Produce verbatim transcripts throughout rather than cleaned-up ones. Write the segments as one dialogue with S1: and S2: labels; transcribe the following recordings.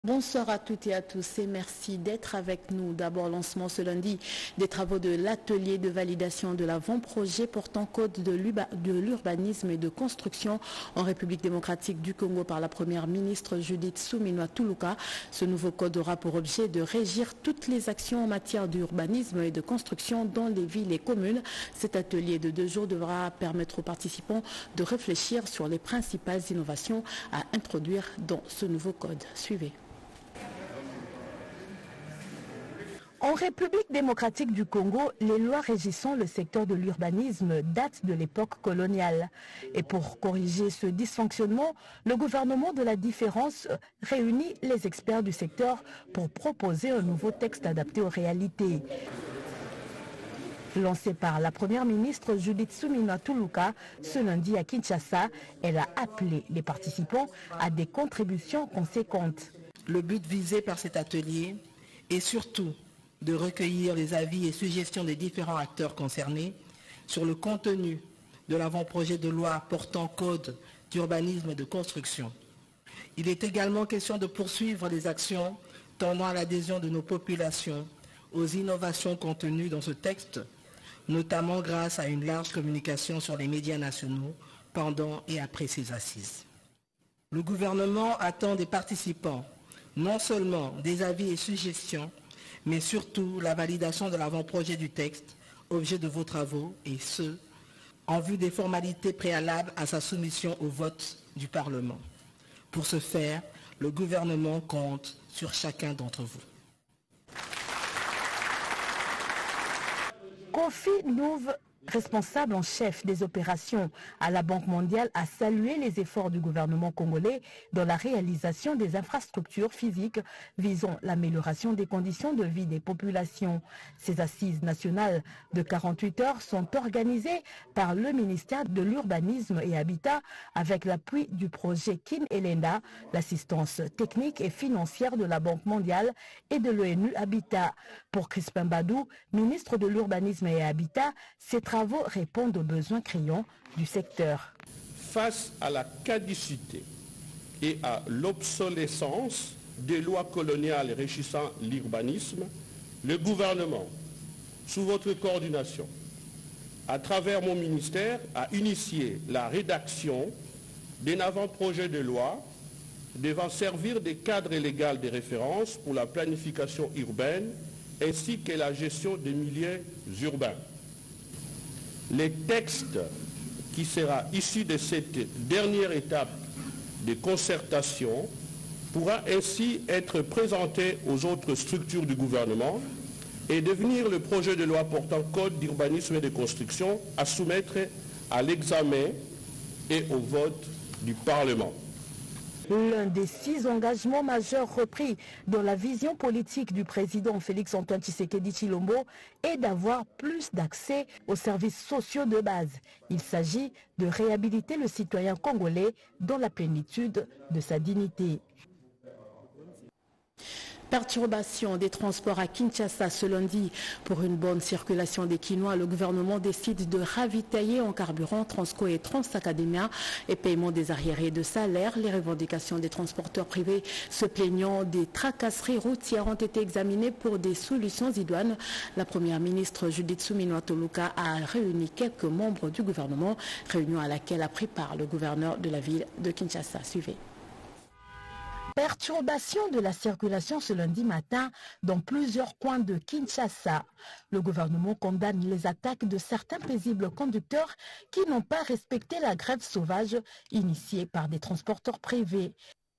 S1: Bonsoir à toutes et à tous et merci d'être avec nous. D'abord, lancement ce lundi des travaux de l'atelier de validation de l'avant-projet portant code de l'urbanisme et de construction en République démocratique du Congo par la première ministre Judith Suminwa Tuluka. Ce nouveau code aura pour objet de régir toutes les actions en matière d'urbanisme et de construction dans les villes et communes. Cet atelier de deux jours devra permettre aux participants de réfléchir sur les principales innovations à introduire dans ce nouveau code. Suivez.
S2: En République démocratique du Congo, les lois régissant le secteur de l'urbanisme datent de l'époque coloniale. Et pour corriger ce dysfonctionnement, le gouvernement de la différence réunit les experts du secteur pour proposer un nouveau texte adapté aux réalités. Lancée par la première ministre Judith Suminwa Tuluka ce lundi à Kinshasa, elle a appelé les participants à des contributions conséquentes.
S3: Le but visé par cet atelier est surtout de recueillir les avis et suggestions des différents acteurs concernés sur le contenu de l'avant-projet de loi portant code d'urbanisme et de construction. Il est également question de poursuivre les actions tendant à l'adhésion de nos populations aux innovations contenues dans ce texte, notamment grâce à une large communication sur les médias nationaux pendant et après ces assises. Le gouvernement attend des participants non seulement des avis et suggestions, mais surtout la validation de l'avant-projet du texte, objet de vos travaux, et ce, en vue des formalités préalables à sa soumission au vote du Parlement. Pour ce faire, le gouvernement compte sur chacun d'entre vous.
S2: Kofi Louv, responsable en chef des opérations à la Banque mondiale, a salué les efforts du gouvernement congolais dans la réalisation des infrastructures physiques visant l'amélioration des conditions de vie des populations. Ces assises nationales de quarante-huit heures sont organisées par le ministère de l'Urbanisme et Habitat avec l'appui du projet Kin Elenda, l'assistance technique et financière de la Banque mondiale et de l'ONU Habitat. Pour Crispin Badou, ministre de l'Urbanisme et Habitat, ces travaux répondent aux besoins criants du secteur.
S4: Face à la caducité et à l'obsolescence des lois coloniales régissant l'urbanisme, le gouvernement, sous votre coordination, à travers mon ministère, a initié la rédaction d'un avant-projet de loi devant servir de cadre légal de référence pour la planification urbaine ainsi que la gestion des milieux urbains. Le texte qui sera issu de cette dernière étape de concertation pourra ainsi être présenté aux autres structures du gouvernement et devenir le projet de loi portant code d'urbanisme et de construction à soumettre à l'examen et au vote du Parlement.
S2: L'un des six engagements majeurs repris dans la vision politique du président Félix-Antoine Tshisekedi Tshilombo est d'avoir plus d'accès aux services sociaux de base. Il s'agit de réhabiliter le citoyen congolais dans la plénitude de sa dignité.
S1: Perturbation des transports à Kinshasa ce lundi. Pour une bonne circulation des Kinois, le gouvernement décide de ravitailler en carburant Transco et Transacademia et paiement des arriérés de salaire. Les revendications des transporteurs privés se plaignant des tracasseries routières ont été examinées pour des solutions idoines. La première ministre Judith Suminwa Tuluka a réuni quelques membres du gouvernement, réunion à laquelle a pris part le gouverneur de la ville de Kinshasa. Suivez.
S2: Perturbation de la circulation ce lundi matin dans plusieurs coins de Kinshasa. Le gouvernement condamne les attaques de certains paisibles conducteurs qui n'ont pas respecté la grève sauvage initiée par des transporteurs privés.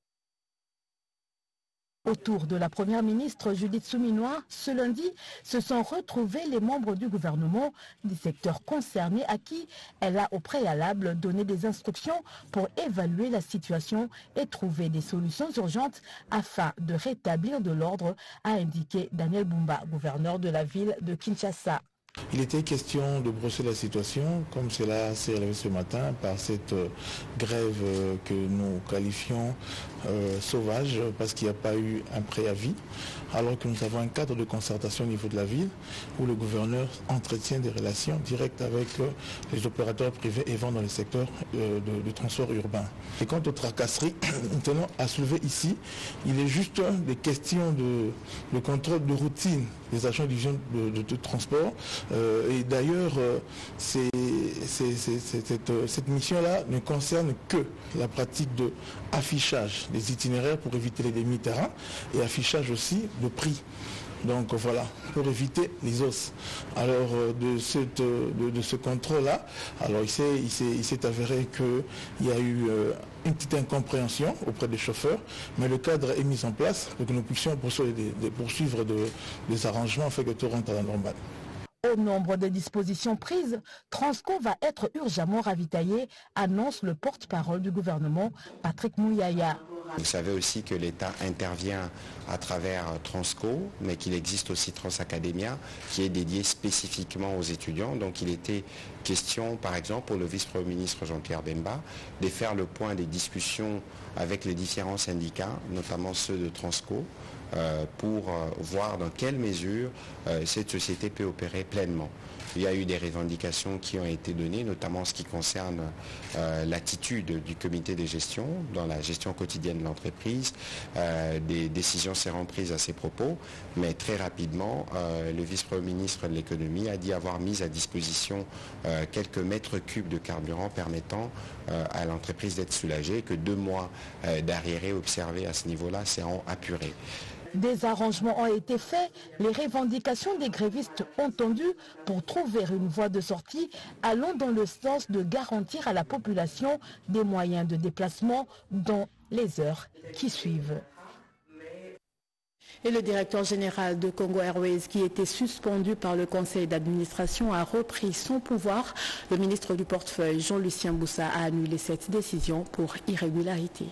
S2: Autour de la première ministre Judith Suminwa, ce lundi, se sont retrouvés les membres du gouvernement des secteurs concernés à qui elle a au préalable donné des instructions pour évaluer la situation et trouver des solutions urgentes afin de rétablir de l'ordre, a indiqué Daniel Bumba, gouverneur de la ville de Kinshasa.
S5: Il était question de brosser la situation, comme cela s'est relevé ce matin, par cette grève que nous qualifions euh, sauvage, parce qu'il n'y a pas eu un préavis, alors que nous avons un cadre de concertation au niveau de la ville, où le gouverneur entretient des relations directes avec euh, les opérateurs privés et vont dans le secteur euh, de, de transport urbain. Et quant aux tracasseries, nous tenons à soulever ici, il est juste des questions de, de contrôle de routine des agents de division de, de, de transport. Euh, et d'ailleurs, euh, c'est, c'est, c'est, c'est, cette, cette mission-là ne concerne que la pratique de affichage des itinéraires pour éviter les demi-terrains et affichage aussi de prix. Donc voilà, pour éviter les os. Alors de, cette, de, de ce contrôle-là, alors il s'est, il s'est, il s'est avéré qu'il y a eu euh, une petite incompréhension auprès des chauffeurs, mais le cadre est mis en place pour que nous puissions poursuivre des, des, poursuivre de, des arrangements afin que tout rentre à la normale.
S2: Au nombre de dispositions prises, Transco va être urgemment ravitaillé, annonce le porte-parole du gouvernement, Patrick Mouyaya.
S6: Vous savez aussi que l'État intervient à travers Transco, mais qu'il existe aussi Transacademia, qui est dédié spécifiquement aux étudiants. Donc il était question, par exemple, pour le vice-premier ministre Jean-Pierre Bemba, de faire le point des discussions avec les différents syndicats, notamment ceux de Transco, euh, pour euh, voir dans quelle mesure euh, cette société peut opérer pleinement. Il y a eu des revendications qui ont été données, notamment en ce qui concerne euh, l'attitude du comité de gestion dans la gestion quotidienne de l'entreprise. Euh, des décisions seront prises à ces propos, mais très rapidement, euh, le vice-premier ministre de l'économie a dit avoir mis à disposition euh, quelques mètres cubes de carburant permettant euh, à l'entreprise d'être soulagée et que deux mois euh, d'arriérés observés à ce niveau-là seront apurés.
S2: Des arrangements ont été faits, les revendications des grévistes ont tendu pour trouver une voie de sortie allant dans le sens de garantir à la population des moyens de déplacement dans les heures qui suivent.
S1: Et le directeur général de Congo Airways, qui était suspendu par le conseil d'administration, a repris son pouvoir. Le ministre du portefeuille, Jean-Lucien Boussa, a annulé cette décision pour irrégularité.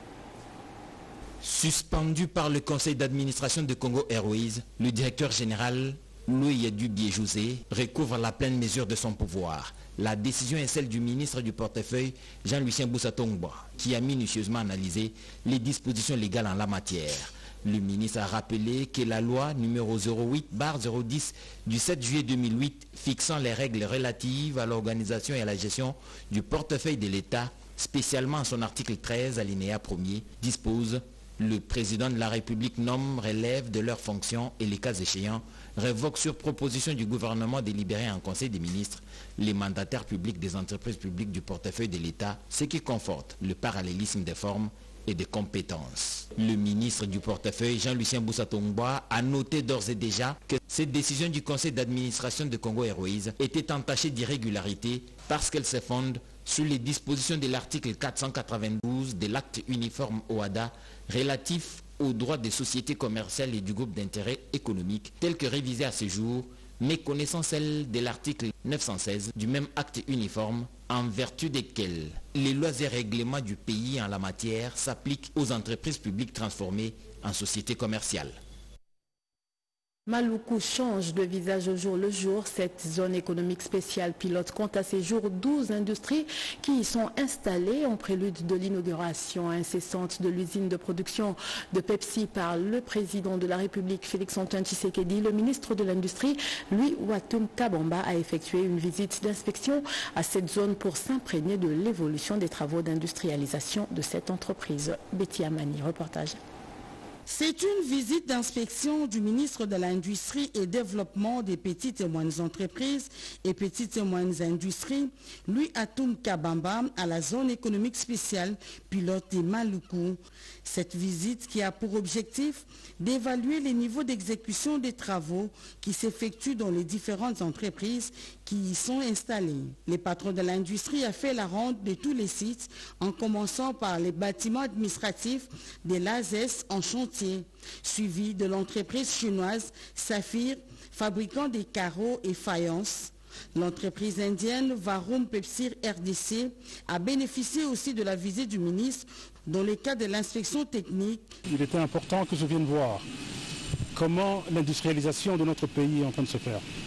S7: Suspendu par le conseil d'administration de Congo Airways, le directeur général, Louis Bié-José, recouvre la pleine mesure de son pouvoir. La décision est celle du ministre du portefeuille, Jean-Lucien Boussa Tongba, qui a minutieusement analysé les dispositions légales en la matière. Le ministre a rappelé que la loi numéro zéro huit barre zéro dix du sept juillet deux mille huit fixant les règles relatives à l'organisation et à la gestion du portefeuille de l'État, spécialement en son article treize, alinéa premier, dispose: le président de la République nomme, relève de leurs fonctions et, les cas échéants, révoque sur proposition du gouvernement délibéré en Conseil des ministres les mandataires publics des entreprises publiques du portefeuille de l'État, ce qui conforte le parallélisme des formes et des compétences. Le ministre du portefeuille, Jean-Lucien Boussa Tongba, a noté d'ores et déjà que cette décision du conseil d'administration de Congo Airways était entachée d'irrégularité parce qu'elle se fonde sur les dispositions de l'article quatre cent quatre-vingt-douze de l'acte uniforme O A D A relatif aux droits des sociétés commerciales et du groupe d'intérêt économique tel que révisé à ce jour, méconnaissant celle de l'article neuf cent seize du même acte uniforme, en vertu desquels les lois et règlements du pays en la matière s'appliquent aux entreprises publiques transformées en sociétés commerciales.
S1: Maluku change de visage au jour le jour. Cette zone économique spéciale pilote compte à ces jours douze industries qui y sont installées en prélude de l'inauguration incessante de l'usine de production de Pepsi par le président de la République, Félix-Antoine Tshisekedi. Le ministre de l'Industrie, Louis Watum Kabamba, a effectué une visite d'inspection à cette zone pour s'imprégner de l'évolution des travaux d'industrialisation de cette entreprise. Betty Amani, reportage.
S8: C'est une visite d'inspection du ministre de l'Industrie et Développement des petites et moyennes entreprises et petites et moyennes industries, Louis Watum Kabamba, à la zone économique spéciale pilote des Maluku. Cette visite qui a pour objectif d'évaluer les niveaux d'exécution des travaux qui s'effectuent dans les différentes entreprises qui y sont installées. Les patrons de l'industrie ont fait la ronde de tous les sites en commençant par les bâtiments administratifs de l'A S E S en chantier, suivi de l'entreprise chinoise Saphir, fabricant des carreaux et faïences. L'entreprise indienne Varum Pepsi R D C a bénéficié aussi de la visite du ministre dans le cadre de l'inspection technique.
S9: Il était important que je vienne voir comment l'industrialisation de notre pays est en train de se faire.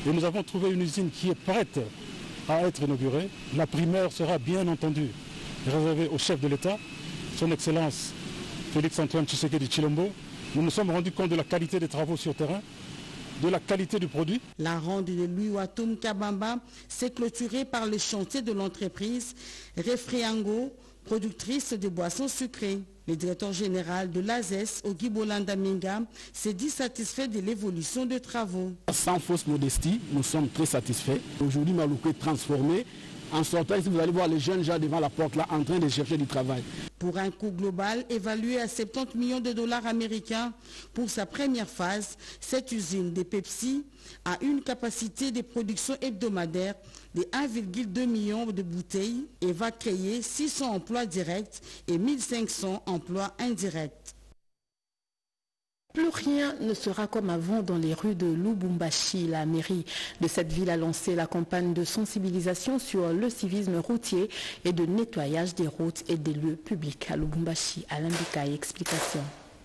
S9: Et nous avons trouvé une usine qui est prête à être inaugurée. La primaire sera bien entendu réservée au chef de l'État, son Excellence Félix-Antoine Tshisekedi Tshilombo. Nous nous sommes rendus compte de la qualité des travaux sur terrain, de la qualité du produit.
S8: La ronde de Louis Watoum Kabamba s'est clôturée par le chantier de l'entreprise Refriango, productrice de boissons sucrées. Le directeur général de l'A S E S, Ogi Bolanda Minga, s'est dit satisfait de l'évolution des travaux.
S10: Sans fausse modestie, nous sommes très satisfaits. Aujourd'hui, Maloukou est transformé. En sortant ici, vous allez voir les jeunes gens devant la porte là en train de chercher du travail.
S8: Pour un coût global évalué à soixante-dix millions de dollars américains, pour sa première phase, cette usine de Pepsi a une capacité de production hebdomadaire de un virgule deux million de bouteilles et va créer six cents emplois directs et mille cinq cents emplois indirects.
S1: Plus rien ne sera comme avant dans les rues de Lubumbashi. La mairie de cette ville a lancé la campagne de sensibilisation sur le civisme routier et de nettoyage des routes et des lieux publics. À Lubumbashi, Alain Bikaï, explication.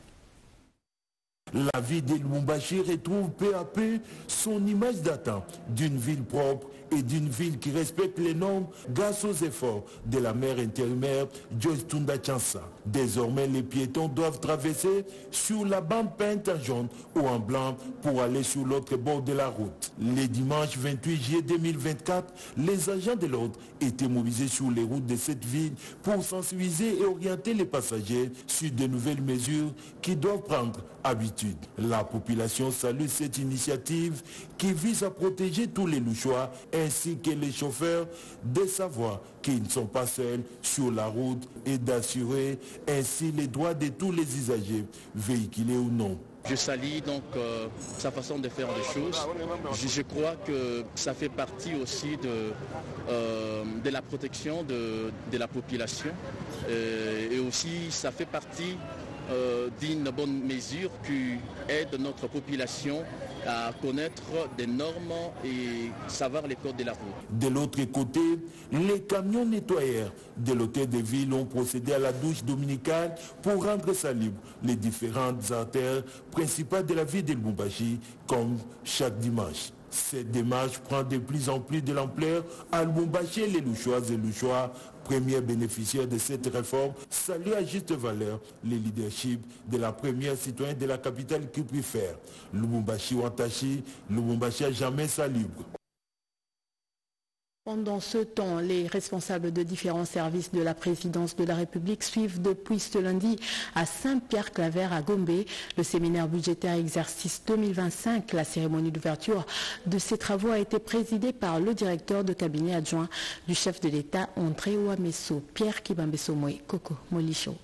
S11: La ville de Lubumbashi retrouve peu à peu son image datant d'une ville propre et d'une ville qui respecte les normes grâce aux efforts de la maire intérimaire Joyce Tunda Chansa. Désormais, les piétons doivent traverser sur la bande peinte en jaune ou en blanc pour aller sur l'autre bord de la route. Le dimanche vingt-huit juillet deux mille vingt-quatre, les agents de l'ordre étaient mobilisés sur les routes de cette ville pour sensibiliser et orienter les passagers sur de nouvelles mesures qui doivent prendre habitude. La population salue cette initiative qui vise à protéger tous les louchois ainsi que les chauffeurs de savoir qu'ils ne sont pas seuls sur la route et d'assurer ainsi les droits de tous les usagers, véhiculés ou non.
S12: Je salue donc euh, sa façon de faire les choses. Je, je crois que ça fait partie aussi de, euh, de la protection de, de la population euh, et aussi ça fait partie euh, d'une bonne mesure qui aide notre population à connaître des normes et savoir les codes de la route.
S11: De l'autre côté, les camions nettoyeurs de l'hôtel de ville ont procédé à la douche dominicale pour rendre salubres les différentes artères principales de la ville de Lubumbashi, comme chaque dimanche. Cette démarche prend de plus en plus de l'ampleur à Lubumbashi. Les Louchoises et Louchois, premiers bénéficiaires de cette réforme, saluent à juste valeur le leadership de la première citoyenne de la capitale qui préfère. Lubumbashi Wantashi, Lubumbashi à jamais salubre.
S1: Pendant ce temps, les responsables de différents services de la présidence de la République suivent depuis ce lundi à Saint-Pierre-Claver à Gombe le séminaire budgétaire exercice deux mille vingt-cinq. La cérémonie d'ouverture de ces travaux a été présidée par le directeur de cabinet adjoint du chef de l'État, André Ouamesso, Pierre Kibambesomoe, Coco Molicho.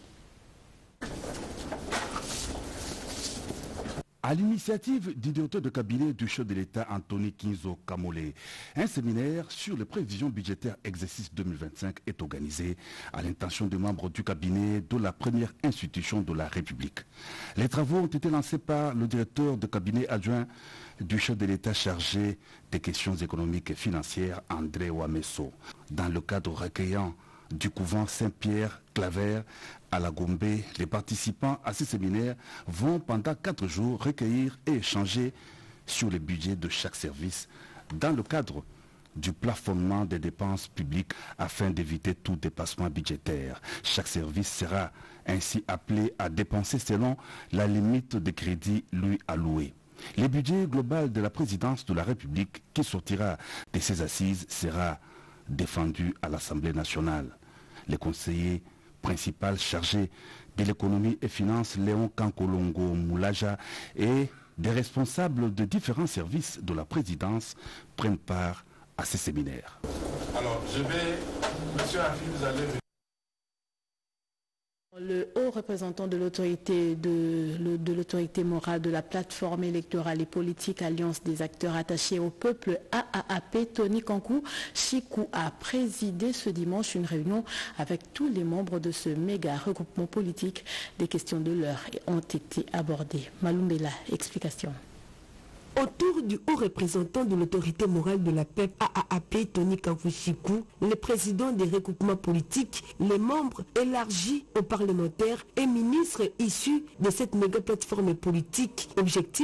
S13: À l'initiative du directeur de cabinet du chef de l'État Anthony Kinzo Kamole, un séminaire sur les prévisions budgétaires exercice deux mille vingt-cinq est organisé à l'intention des membres du cabinet de la première institution de la République. Les travaux ont été lancés par le directeur de cabinet adjoint du chef de l'État chargé des questions économiques et financières, André Ouamesso, dans le cadre recueillant du couvent Saint-Pierre-Claver à la Gombe. Les participants à ce séminaire vont pendant quatre jours recueillir et échanger sur les budgets de chaque service dans le cadre du plafonnement des dépenses publiques afin d'éviter tout dépassement budgétaire. Chaque service sera ainsi appelé à dépenser selon la limite de crédit lui allouée. Le budget global de la présidence de la République qui sortira de ces assises sera défendu à l'Assemblée nationale. Le conseiller principal chargé de l'économie et finances, Léon Kankolongo Moulaja, et des responsables de différents services de la présidence prennent part à ces séminaires.
S14: Alors, je vais, monsieur Afi, vous allez...
S1: Le haut représentant de l'autorité de, de l'autorité morale de la plateforme électorale et politique Alliance des acteurs attachés au peuple A A A P, Tony Kankou Chikou, a présidé ce dimanche une réunion avec tous les membres de ce méga regroupement politique. Des questions de l'heure ont été abordées. Malumbela, explication.
S15: Autour du haut représentant de l'autorité morale de la P E P A A A P, Tony Kankou Chikou, le président des regroupements politiques, les membres élargis aux parlementaires et ministres issus de cette méga plateforme politique, objectif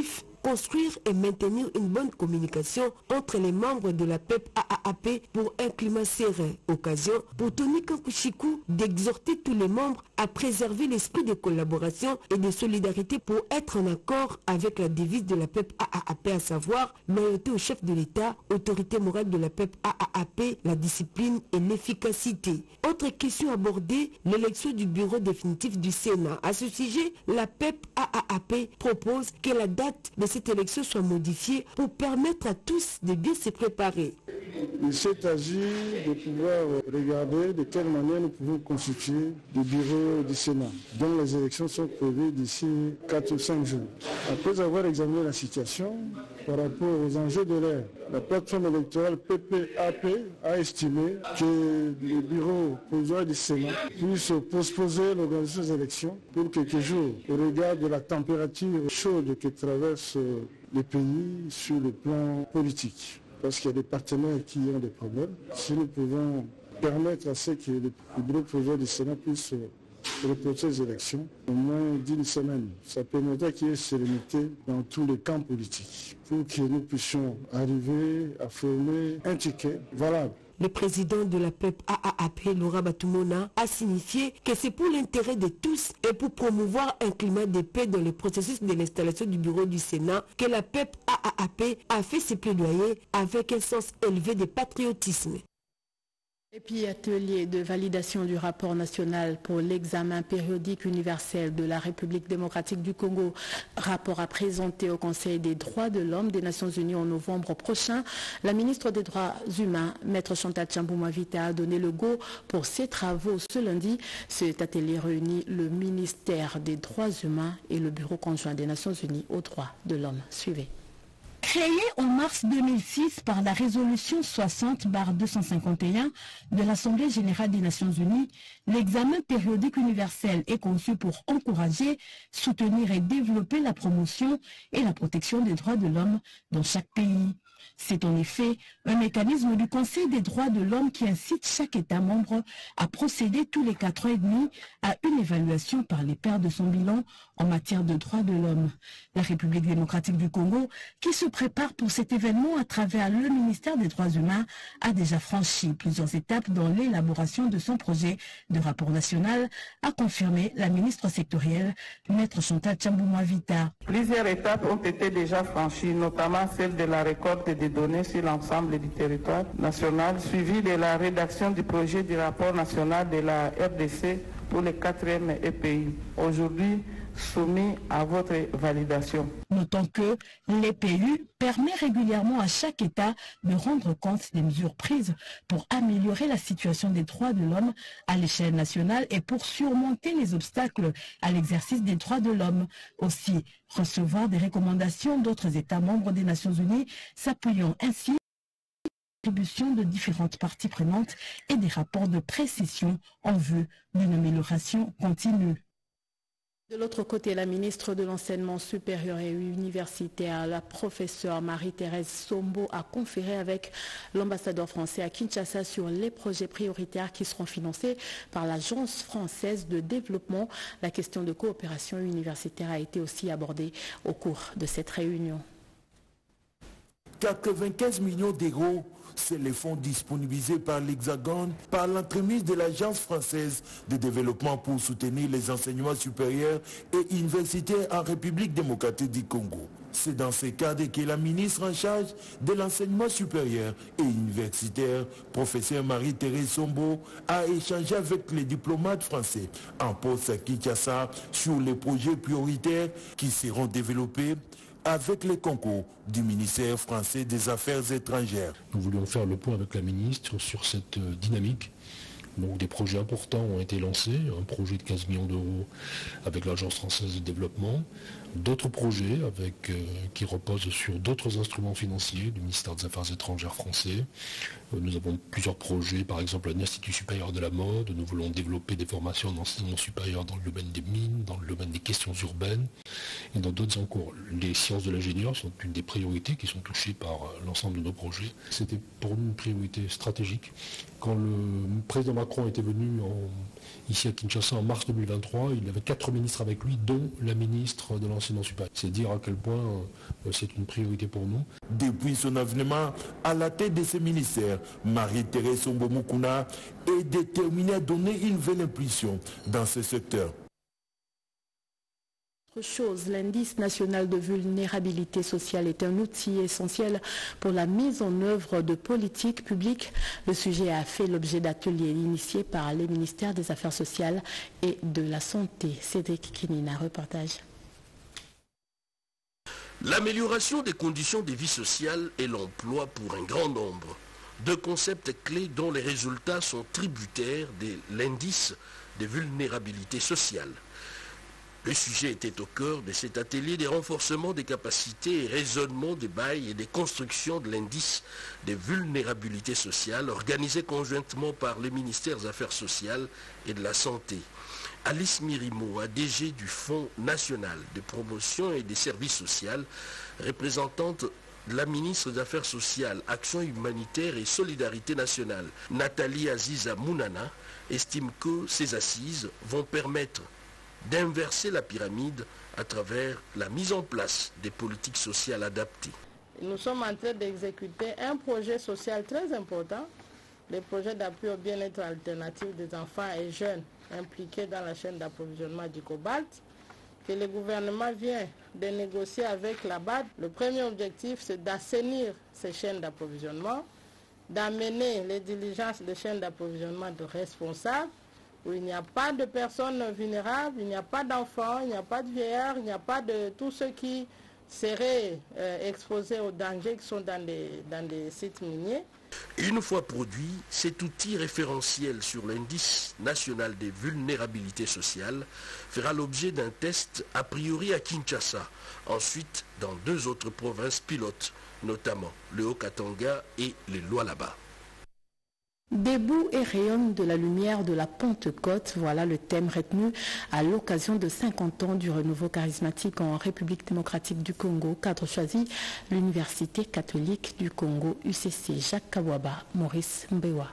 S15: construire et maintenir une bonne communication entre les membres de la P E P A A A P pour un climat serein. Occasion pour Tony Kankuchikou d'exhorter tous les membres à préserver l'esprit de collaboration et de solidarité pour être en accord avec la devise de la P E P A A A P, à savoir loyauté au chef de l'État, autorité morale de la P E P A A A P, la discipline et l'efficacité. Autre question abordée, l'élection du bureau définitif du Sénat. À ce sujet, la P E P A A A P propose que la date de cette élection soit modifiée pour permettre à tous de bien se préparer.
S16: Il s'est agi de pouvoir regarder de quelle manière nous pouvons constituer le bureau du Sénat, dont les élections sont prévues d'ici quatre ou cinq jours. Après avoir examiné la situation par rapport aux enjeux de l'ère, la plateforme électorale P P A P a estimé que le bureau provisoire du Sénat puisse postposer l'organisation des élections pour quelques jours au regard de la température chaude que traverse le pays sur le plan politique. Parce qu'il y a des partenaires qui ont des problèmes. Si nous pouvons permettre à ce que le bureau provisoire du Sénat puisse reporter les élections au moins d'une semaine, ça permettra qu'il y ait sérénité dans tous les camps politiques pour que nous puissions arriver à former un ticket valable.
S15: Le président de la P E P A A A P, Laura Batumona, a signifié que c'est pour l'intérêt de tous et pour promouvoir un climat de paix dans le processus de l'installation du bureau du Sénat que la P E P A A A P a fait ses plaidoyers avec un sens élevé de patriotisme.
S1: Et puis, atelier de validation du rapport national pour l'examen périodique universel de la République démocratique du Congo. Rapport à présenter au Conseil des droits de l'homme des Nations Unies en novembre prochain. La ministre des Droits humains, Maître Chantal Tchambou-Mavita, a donné le go pour ses travaux ce lundi. Cet atelier réunit le ministère des Droits humains et le Bureau conjoint des Nations Unies aux droits de l'homme. Suivez.
S2: Créé en mars deux mille six par la résolution soixante barre deux cent cinquante et un de l'Assemblée générale des Nations unies, l'examen périodique universel est conçu pour encourager, soutenir et développer la promotion et la protection des droits de l'homme dans chaque pays. C'est en effet un mécanisme du Conseil des droits de l'homme qui incite chaque État membre à procéder tous les quatre ans et demi à une évaluation par les pairs de son bilan en matière de droits de l'homme. La République démocratique du Congo, qui se prépare pour cet événement à travers le ministère des Droits humains, a déjà franchi plusieurs étapes dans l'élaboration de son projet de rapport national, a confirmé la ministre sectorielle, Maître Chantal Tchambou-Mavita.
S17: Plusieurs étapes ont été déjà franchies, notamment celle de la récolte des données sur l'ensemble du territoire national, suivi de la rédaction du projet du rapport national de la R D C pour le quatrième E P I, aujourd'hui soumis à votre validation.
S2: Notons que l'E P U permet régulièrement à chaque État de rendre compte des mesures prises pour améliorer la situation des droits de l'homme à l'échelle nationale et pour surmonter les obstacles à l'exercice des droits de l'homme. Aussi, recevoir des recommandations d'autres États membres des Nations Unies, s'appuyant ainsi sur la contribution de différentes parties prenantes et des rapports de précision en vue d'une amélioration continue.
S1: De l'autre côté, la ministre de l'Enseignement supérieur et universitaire, la professeure Marie-Thérèse Sombo, a conféré avec l'ambassadeur français à Kinshasa sur les projets prioritaires qui seront financés par l'Agence française de développement. La question de coopération universitaire a été aussi abordée au cours de cette réunion.
S11: quatre-vingt-quinze millions d'euros, c'est les fonds disponibilisés par l'Hexagone par l'entremise de l'Agence française de développement pour soutenir les enseignements supérieurs et universitaires en République démocratique du Congo. C'est dans ce cadre que la ministre en charge de l'enseignement supérieur et universitaire, professeur Marie-Thérèse Sombo, a échangé avec les diplomates français en poste à Kinshasa sur les projets prioritaires qui seront développés avec le concours du ministère français des Affaires étrangères.
S18: Nous voulions faire le point avec la ministre sur cette dynamique. Donc des projets importants ont été lancés, un projet de quinze millions d'euros avec l'Agence française de développement, d'autres projets avec, euh, qui reposent sur d'autres instruments financiers du ministère des Affaires étrangères français. Euh, nous avons plusieurs projets, par exemple un institut supérieur de la mode, nous voulons développer des formations d'enseignement supérieur dans le domaine des mines, dans le domaine des questions urbaines. et dans d'autres en cours. Les sciences de l'ingénieur sont une des priorités qui sont touchées par l'ensemble de nos projets. C'était pour nous une priorité stratégique. Quand le président Macron était venu en, ici à Kinshasa en mars deux mille vingt-trois, il avait quatre ministres avec lui, dont la ministre de l'enseignement supérieur. C'est dire à quel point euh, c'est une priorité pour nous.
S11: Depuis son avènement à la tête de ce ministère, Marie-Thérèse Sombo-Mukuna est déterminée à donner une nouvelle impulsion dans ce secteur.
S1: Autre chose, l'indice national de vulnérabilité sociale est un outil essentiel pour la mise en œuvre de politiques publiques. Le sujet a fait l'objet d'ateliers initiés par les ministères des Affaires sociales et de la Santé. Cédric Kinina, reportage.
S19: L'amélioration des conditions de vie sociale et l'emploi pour un grand nombre. Deux concepts clés dont les résultats sont tributaires de l'indice de vulnérabilité sociale. Le sujet était au cœur de cet atelier des renforcements des capacités et raisonnement des bails et des constructions de l'indice de vulnérabilité sociale organisé conjointement par les ministères des Affaires sociales et de la Santé. Alice Mirimo, A D G du Fonds national de promotion et des services sociaux, représentante de la ministre des Affaires sociales, Action humanitaire et solidarité nationale, Nathalie Aziza Mounana, estime que ces assises vont permettre d'inverser la pyramide à travers la mise en place des politiques sociales adaptées.
S20: Nous sommes en train d'exécuter un projet social très important, le projet d'appui au bien-être alternatif des enfants et jeunes impliqués dans la chaîne d'approvisionnement du cobalt, que le gouvernement vient de négocier avec la B A D. Le premier objectif, c'est d'assainir ces chaînes d'approvisionnement, d'amener les diligences des chaînes d'approvisionnement de responsables, où il n'y a pas de personnes vulnérables, il n'y a pas d'enfants, il n'y a pas de vieillards, il n'y a pas de tous ceux qui seraient euh, exposés aux dangers qui sont dans des, dans des sites miniers.
S19: Une fois produit, cet outil référentiel sur l'indice national des vulnérabilités sociales fera l'objet d'un test a priori à Kinshasa, ensuite dans deux autres provinces pilotes, notamment le Haut-Katanga et les Lualaba.
S1: Debout et rayonne de la lumière de la Pentecôte, voilà le thème retenu à l'occasion de cinquante ans du renouveau charismatique en République démocratique du Congo. Cadre choisi, l'Université catholique du Congo, U C C. Jacques Kawaba, Maurice Mbewa.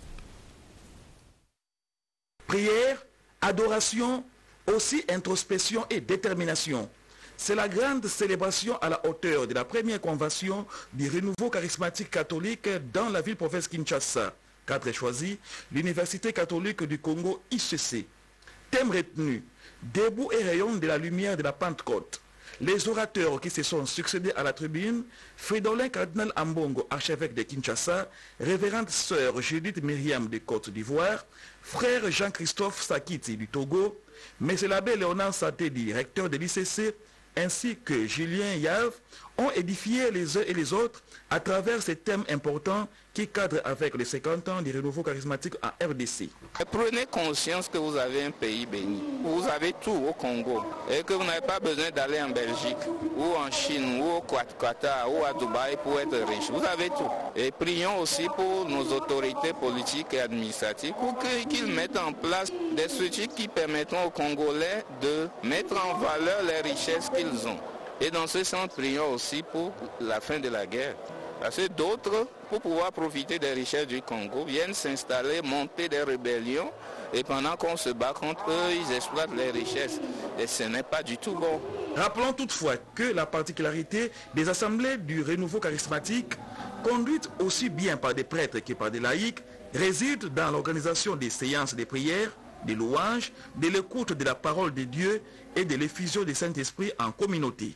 S21: Prière, adoration, aussi introspection et détermination. C'est la grande célébration à la hauteur de la première convention du renouveau charismatique catholique dans la ville-province Kinshasa. Cadre choisi, l'Université catholique du Congo I C C. Thème retenu, debout et rayon de la lumière de la Pentecôte. Les orateurs qui se sont succédés à la tribune, Fridolin Cardinal Ambongo, archevêque de Kinshasa, révérende sœur Judith Myriam de Côte d'Ivoire, frère Jean-Christophe Sakiti du Togo, Monsieur l'abbé Léonard Satedi, recteur de l'I C C, ainsi que Julien Yave, ont édifié les uns et les autres à travers ces thèmes importants qui cadrent avec les cinquante ans du renouveau charismatique en R D C.
S22: Prenez conscience que vous avez un pays béni. Vous avez tout au Congo et que vous n'avez pas besoin d'aller en Belgique ou en Chine ou au Qatar ou à Dubaï pour être riche. Vous avez tout. Et prions aussi pour nos autorités politiques et administratives pour qu'ils mettent en place des structures qui permettront aux Congolais de mettre en valeur les richesses qu'ils ont. Et dans ce sens, prions aussi pour la fin de la guerre. Parce que d'autres, pour pouvoir profiter des richesses du Congo, viennent s'installer, monter des rébellions. Et pendant qu'on se bat contre eux, ils exploitent les richesses. Et ce n'est pas du tout bon.
S21: Rappelons toutefois que la particularité des assemblées du renouveau charismatique, conduites aussi bien par des prêtres que par des laïcs, réside dans l'organisation des séances de prière, des louanges, de l'écoute de la parole de Dieu et de l'effusion du Saint-Esprit en communauté.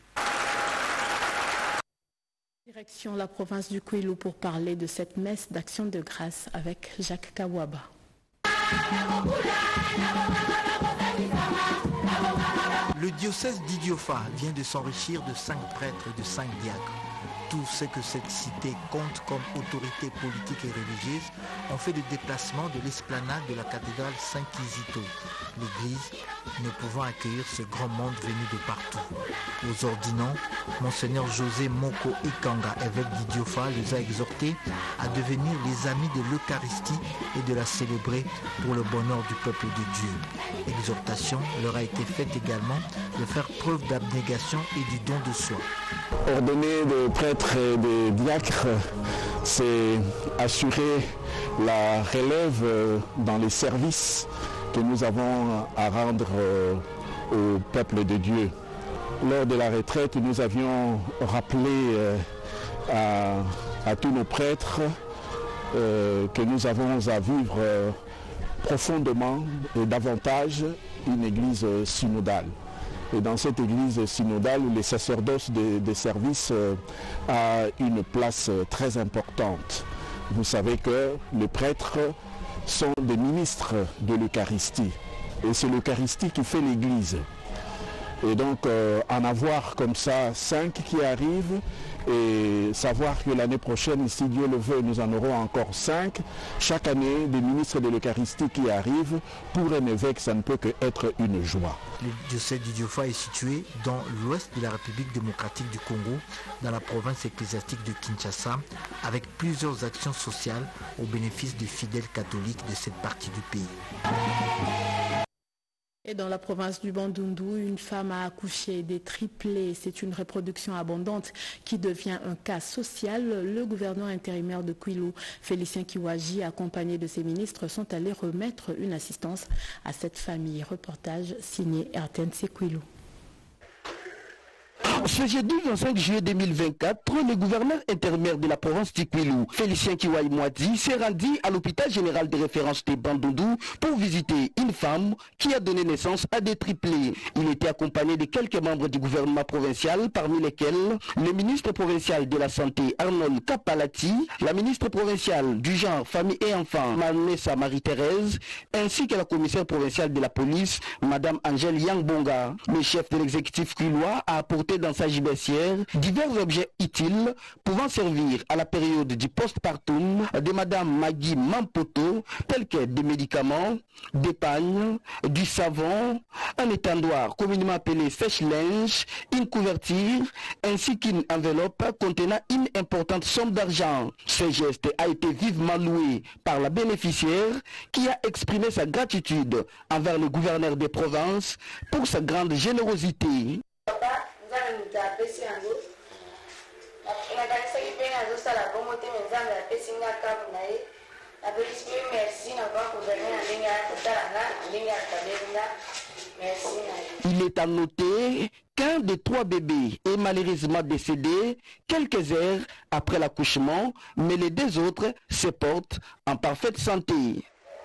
S1: Direction la province du Kwilu pour parler de cette messe d'action de grâce avec Jacques Kawaba.
S23: Le diocèse d'Idiofa vient de s'enrichir de cinq prêtres et de cinq diacres. Tout ce que cette cité compte comme autorité politique et religieuse ont fait le déplacement de l'esplanade de la cathédrale Saint-Kizito, l'église ne pouvant accueillir ce grand monde venu de partout. Aux ordinants, Monseigneur José Moko Ikanga, évêque d'Idiofa, les a exhortés à devenir les amis de l'Eucharistie et de la célébrer pour le bonheur du peuple de Dieu. Exhortation leur a été faite également de faire preuve d'abnégation et du don de soi.
S10: Ordonner des prêtres et des diacres, c'est assurer la relève dans les services que nous avons à rendre au peuple de Dieu. Lors de la retraite, nous avions rappelé à, à tous nos prêtres euh, que nous avons à vivre profondément et davantage une église synodale. Et dans cette église synodale, où les sacerdoces des de services euh, a une place très importante. Vous savez que les prêtres sont des ministres de l'Eucharistie. Et c'est l'Eucharistie qui fait l'Église. Et donc, euh, en avoir comme ça cinq qui arrivent, et savoir que l'année prochaine, si Dieu le veut, nous en aurons encore cinq. Chaque année, des ministres de l'Eucharistie qui arrivent, pour un évêque, ça ne peut qu'être une joie.
S23: Le diocèse d'Idiofa est situé dans l'ouest de la République démocratique du Congo, dans la province ecclésiastique de Kinshasa, avec plusieurs actions sociales au bénéfice des fidèles catholiques de cette partie du pays.
S1: Et dans la province du Bandundu, une femme a accouché des triplés. C'est une reproduction abondante qui devient un cas social. Le gouverneur intérimaire de Kwilu, Félicien Kiwaji, accompagné de ses ministres, sont allés remettre une assistance à cette famille. Reportage signé R T N C Kwilu.
S3: Ce jeudi vingt-cinq juillet deux mille vingt-quatre, le gouverneur intérimaire de la province du Kwilu, Félicien Kiwayi Mwadi, s'est rendu à l'hôpital général de référence de Bandundu pour visiter une femme qui a donné naissance à des triplés. Il était accompagné de quelques membres du gouvernement provincial, parmi lesquels le ministre provincial de la Santé, Arnold Kapalati, la ministre provinciale du genre, famille et enfants, Manessa Marie-Thérèse, ainsi que la commissaire provinciale de la police, Madame Angèle Yangbonga. Le chef de l'exécutif kwilois a apporté dans sa gibecière divers objets utiles pouvant servir à la période du postpartum de Madame Magui Mampoto, tels que des médicaments, des pagnes, du savon, un étendoir communément appelé sèche-linge, une couverture, ainsi qu'une enveloppe contenant une importante somme d'argent. Ce geste a été vivement loué par la bénéficiaire qui a exprimé sa gratitude envers le gouverneur des provinces pour sa grande générosité. Il est à noter qu'un des trois bébés est malheureusement décédé quelques heures après l'accouchement, mais les deux autres se portent en parfaite santé.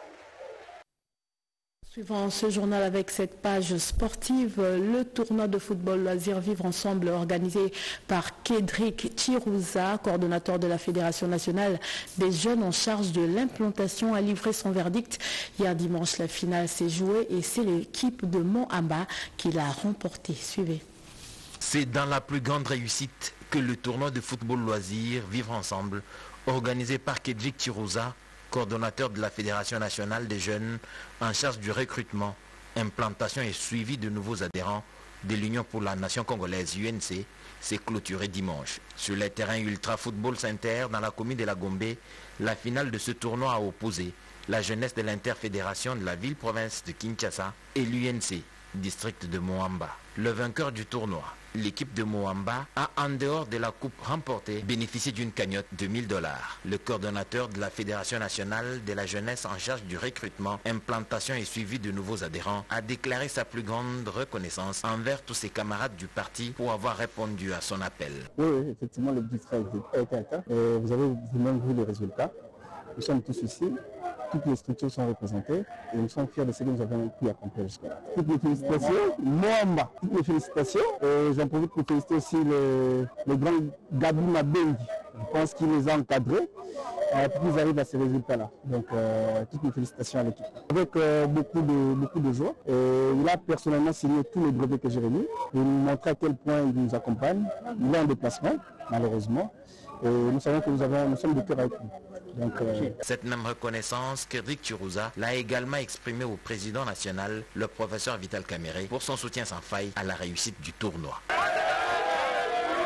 S1: Suivant ce journal avec cette page sportive, le tournoi de football loisir Vivre Ensemble organisé par Kédric Chirouza, coordonnateur de la Fédération nationale des jeunes en charge de l'implantation, a livré son verdict. Hier dimanche, la finale s'est jouée et c'est l'équipe de Moamba qui l'a remportée. Suivez.
S7: C'est dans la plus grande réussite que le tournoi de football loisir Vivre Ensemble, organisé par Kédric Chirouza, coordonnateur de la Fédération nationale des jeunes en charge du recrutement, implantation et suivi de nouveaux adhérents de l'Union pour la nation congolaise U N C, s'est clôturé dimanche. Sur les terrains Ultra Football Center dans la commune de la Gombe, la finale de ce tournoi a opposé la jeunesse de l'interfédération de la ville-province de Kinshasa et l'U N C, district de Moamba. Le vainqueur du tournoi, l'équipe de Moamba, a en dehors de la coupe remportée bénéficié d'une cagnotte de mille dollars. Le coordonnateur de la Fédération nationale de la jeunesse en charge du recrutement, implantation et suivi de nouveaux adhérents a déclaré sa plus grande reconnaissance envers tous ses camarades du parti pour avoir répondu à son appel.
S4: Oui, oui, effectivement, l'objectif a été atteint. Vous avez vous-même vu les résultats. Nous sommes tous ici. Toutes les structures sont représentées et nous sommes fiers de ce que nous avons pu accomplir jusqu'à. Toutes les félicitations, Moamba, toutes les félicitations. Euh, J'en profite pour féliciter aussi le, le grand Gabi Mabengi. Je pense qu'il les a encadrés euh, pour qu'ils arrivent à ces résultats-là. Donc, euh, toutes mes félicitations à l'équipe. Avec euh, beaucoup, de, beaucoup de joie. Et il a personnellement signé tous les brevets que j'ai remis pour nous montrer à quel point il nous accompagne. Il est en déplacement, malheureusement. Et nous savons que nous, avons, nous sommes de cœur avec lui. Donc, euh...
S7: Cette même reconnaissance, Kédric Chirouza l'a également exprimée au président national, le professeur Vital Kamere, pour son soutien sans faille à la réussite du tournoi.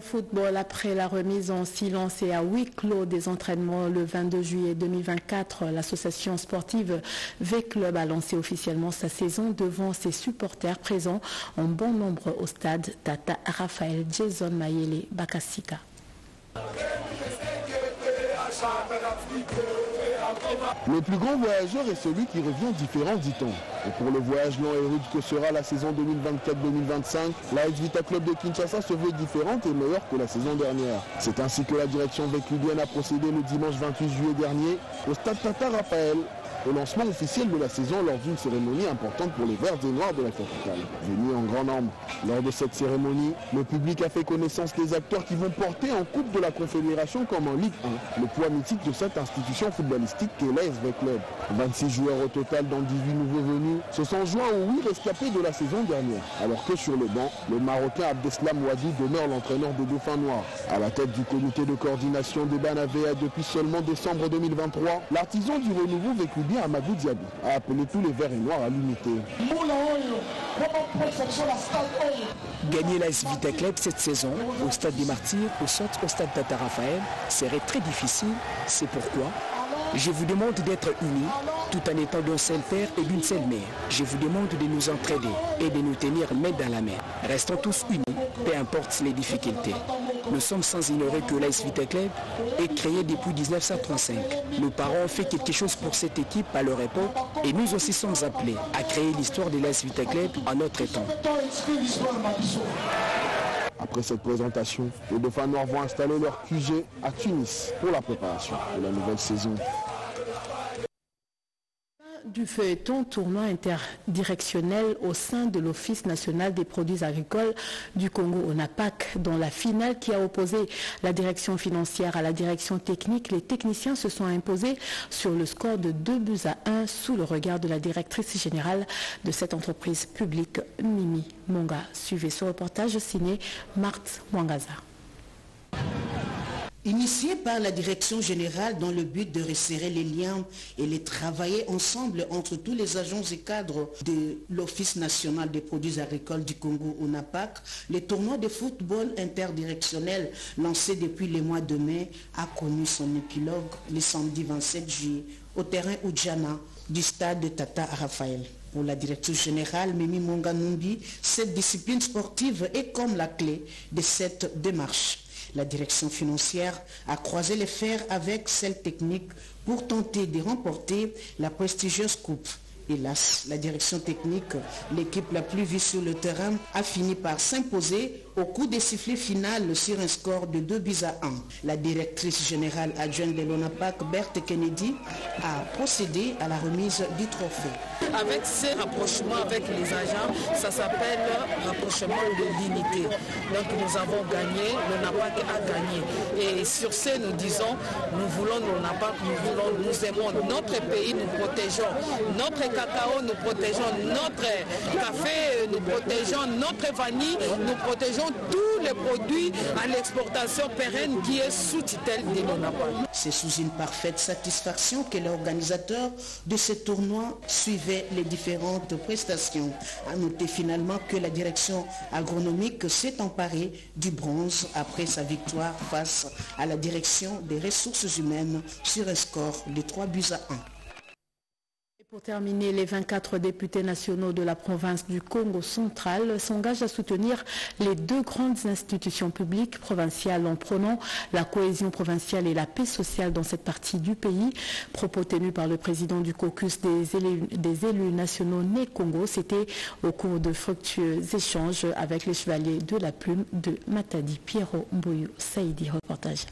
S1: football, après la remise en silence et à huis clos des entraînements le vingt-deux juillet deux mille vingt-quatre, l'association sportive V-Club a lancé officiellement sa saison devant ses supporters présents en bon nombre au stade Tata Raphaël Jason Mayele Bakasika.
S5: Le plus grand voyageur est celui qui revient différent, dit-on. Et pour le voyage long et rude que sera la saison deux mille vingt-quatre deux mille vingt-cinq, la S Vita Club de Kinshasa se veut différente et meilleure que la saison dernière. C'est ainsi que la direction véclubienne a procédé le dimanche vingt-huit juillet dernier au stade Tata Raphaël au lancement officiel de la saison lors d'une cérémonie importante pour les Verts et Noirs de la capitale. Venus en grand nombre. Lors de cette cérémonie, le public a fait connaissance des acteurs qui vont porter en Coupe de la Confédération comme en Ligue un le poids mythique de cette institution footballistique qu'est l'A S V Club. vingt-six joueurs au total dont dix-huit nouveaux venus se sont joints aux huit rescapés de la saison dernière. Alors que sur le banc, le Marocain Abdeslam Ouadou demeure l'entraîneur des Dauphins Noirs. À la tête du comité de coordination des Banavea depuis seulement décembre deux mille vingt-trois, l'artisan du renouveau vécu Amadou Diaby a appelé tous les Verts et Noirs à l'unité.
S6: Gagner la S Vita Club cette saison au stade des Martyrs, au centre au stade Tata Raphaël serait très difficile. C'est pourquoi je vous demande d'être unis tout en étant d'un seul père et d'une seule mère. Je vous demande de nous entraider et de nous tenir main dans la main. Restons tous unis, peu importe les difficultés. Nous sommes sans ignorer que l'A S Vita Club est créé depuis mille neuf cent trente-cinq. Nos parents ont fait quelque chose pour cette équipe à leur époque et nous aussi sommes appelés à créer l'histoire de l'A S Vita Club en notre temps.
S5: Après cette présentation, les Dauphins Noirs vont installer leur Q G à Tunis pour la préparation de la nouvelle saison.
S1: Du feuilleton tournoi interdirectionnel au sein de l'Office national des produits agricoles du Congo, O N A P A C. Dans la finale qui a opposé la direction financière à la direction technique, les techniciens se sont imposés sur le score de deux buts à un sous le regard de la directrice générale de cette entreprise publique, Mimi Monga. Suivez ce reportage signé Marthe Mwangaza.
S9: Initié par la direction générale dans le but de resserrer les liens et les travailler ensemble entre tous les agents et cadres de l'Office national des produits agricoles du Congo, O N A P A C, le tournoi de football interdirectionnel lancé depuis le mois de mai a connu son épilogue le samedi vingt-sept juillet au terrain Oudjana du stade de Tata Raphaël. Pour la directrice générale Mimi Monga Numbi, cette discipline sportive est comme la clé de cette démarche. La direction financière a croisé les fers avec celle technique pour tenter de remporter la prestigieuse coupe. Hélas, la direction technique, l'équipe la plus vue sur le terrain, a fini par s'imposer au coup des sifflets final sur un score de deux buts à un. La directrice générale adjointe de l'O N A P A C, Berthe Kennedy, a procédé à la remise du trophée.
S24: Avec ces rapprochements avec les agents, ça s'appelle rapprochement de l'unité. Donc nous avons gagné, l'O N A P A C a gagné. Et sur ce, nous disons, nous voulons l'O N A P A C, nous voulons, nous aimons notre pays, nous protégeons notre cacao, nous protégeons notre café, nous protégeons notre vanille, nous protégeons tous les produits à l'exportation pérenne qui est sous tutelle de l'O N A P A C.
S9: C'est sous une parfaite satisfaction que l'organisateur de ce tournoi suivait les différentes prestations. À noter finalement que la direction agronomique s'est emparée du bronze après sa victoire face à la direction des ressources humaines sur un score de trois buts à un.
S1: Pour terminer, les vingt-quatre députés nationaux de la province du Congo central s'engagent à soutenir les deux grandes institutions publiques provinciales en prônant la cohésion provinciale et la paix sociale dans cette partie du pays. Propos tenus par le président du caucus des élus, des élus nationaux Né Congo, c'était au cours de fructueux échanges avec les chevaliers de la plume de Matadi. Pierrot Mbouyou Saïdi, reportage.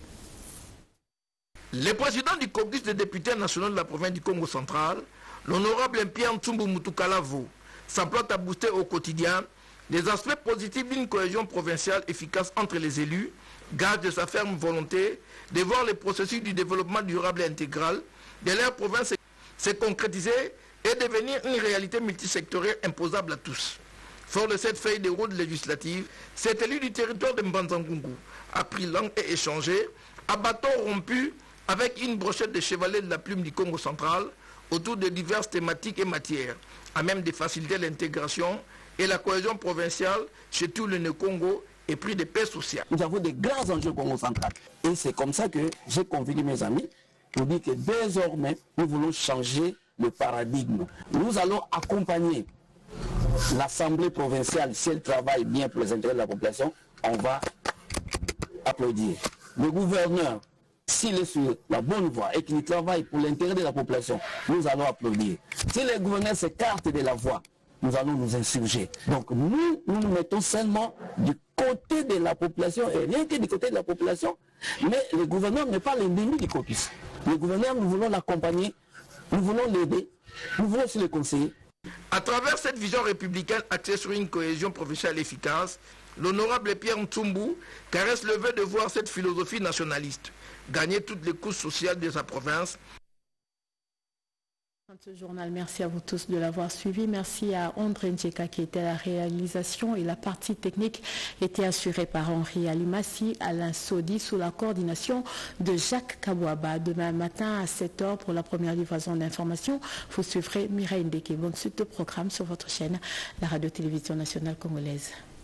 S21: Le président du caucus des députés nationaux de la province du Congo central, l'honorable Pierre Ntsumbu Mutukalavo, s'emploie à booster au quotidien les aspects positifs d'une cohésion provinciale efficace entre les élus, gage de sa ferme volonté de voir le processus du développement durable et intégral de leur province se concrétiser et devenir une réalité multisectorielle imposable à tous. Fort de cette feuille de route législative, cet élu du territoire de Mbanzangungu a pris langue et échangé à bâton rompu avec une brochette de chevaliers de la plume du Congo central autour de diverses thématiques et matières, à même de faciliter l'intégration et la cohésion provinciale chez tout le Congo
S8: et puis de paix sociale.
S12: Nous avons des grands enjeux au Congo central. Et c'est comme ça que j'ai convaincu mes amis pour dire que désormais, nous voulons changer le paradigme. Nous allons accompagner l'Assemblée provinciale, si elle travaille bien pour les intérêts de la population, on va applaudir. Le gouverneur, s'il est sur la bonne voie et qu'il travaille pour l'intérêt de la population, nous allons applaudir. Si les gouverneurs s'écartent de la voie, nous allons nous insurger. Donc nous, nous nous mettons seulement du côté de la population, et rien que du côté de la population, mais le gouverneur n'est pas l'ennemi du caucus. Le gouverneur, nous voulons l'accompagner, nous voulons l'aider, nous voulons aussi le conseiller.
S8: À travers cette vision républicaine axée sur une cohésion professionnelle efficace, l'honorable Pierre Ntsumbu caresse le vœu de voir cette philosophie nationaliste gagner toutes les couches sociales de sa province.
S1: Ce journal, merci à vous tous de l'avoir suivi. Merci à André Ndjeka qui était à la réalisation et la partie technique était assurée par Henri Alimassi, Alain Sodi sous la coordination de Jacques Kabouaba. Demain matin à sept heures pour la première livraison d'informations, vous suivrez Mireille Ndeke. Bonne suite de programme sur votre chaîne, la radio-télévision nationale congolaise.